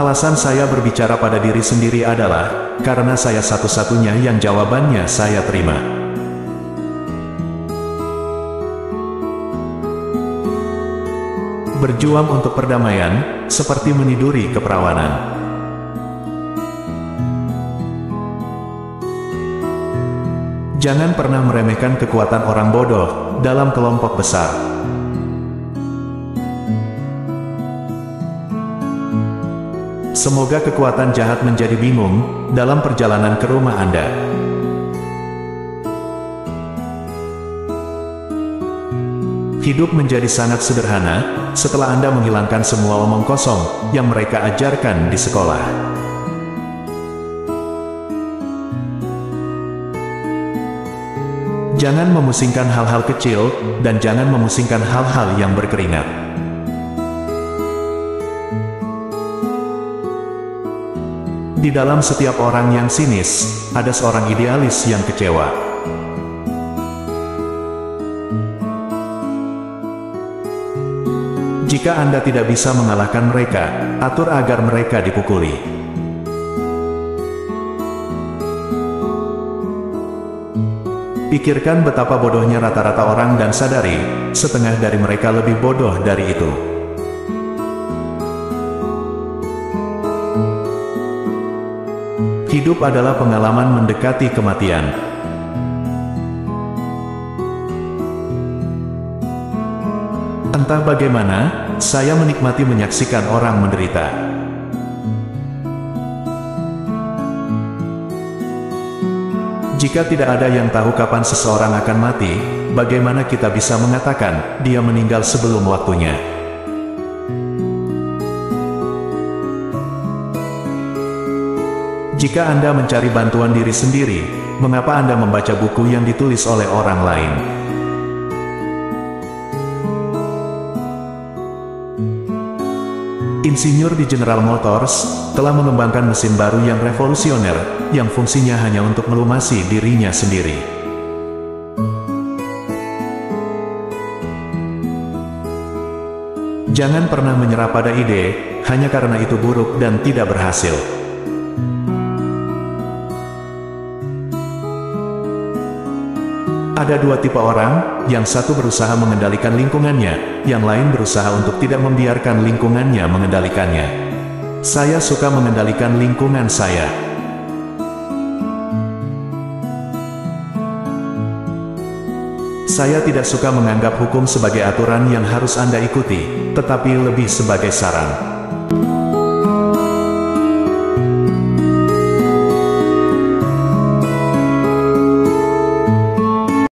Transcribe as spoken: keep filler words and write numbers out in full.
Alasan saya berbicara pada diri sendiri adalah, karena saya satu-satunya yang jawabannya saya terima. Berjuang untuk perdamaian, seperti meniduri keperawanan. Jangan pernah meremehkan kekuatan orang bodoh dalam kelompok besar. Semoga kekuatan jahat menjadi bingung dalam perjalanan ke rumah Anda. Hidup menjadi sangat sederhana setelah Anda menghilangkan semua omong kosong yang mereka ajarkan di sekolah. Jangan memusingkan hal-hal kecil, dan jangan memusingkan hal-hal yang berkeringat. Di dalam setiap orang yang sinis, ada seorang idealis yang kecewa. Jika Anda tidak bisa mengalahkan mereka, atur agar mereka dipukuli. Pikirkan betapa bodohnya rata-rata orang dan sadari, setengah dari mereka lebih bodoh dari itu. Hidup adalah pengalaman mendekati kematian. Entah bagaimana, saya menikmati menyaksikan orang menderita. Jika tidak ada yang tahu kapan seseorang akan mati, bagaimana kita bisa mengatakan dia meninggal sebelum waktunya? Jika Anda mencari bantuan diri sendiri, mengapa Anda membaca buku yang ditulis oleh orang lain? Insinyur di General Motors telah mengembangkan mesin baru yang revolusioner, yang fungsinya hanya untuk melumasi dirinya sendiri. Jangan pernah menyerah pada ide, hanya karena itu buruk dan tidak berhasil. Ada dua tipe orang, yang satu berusaha mengendalikan lingkungannya, yang lain berusaha untuk tidak membiarkan lingkungannya mengendalikannya. Saya suka mengendalikan lingkungan saya. Saya tidak suka menganggap hukum sebagai aturan yang harus Anda ikuti, tetapi lebih sebagai saran.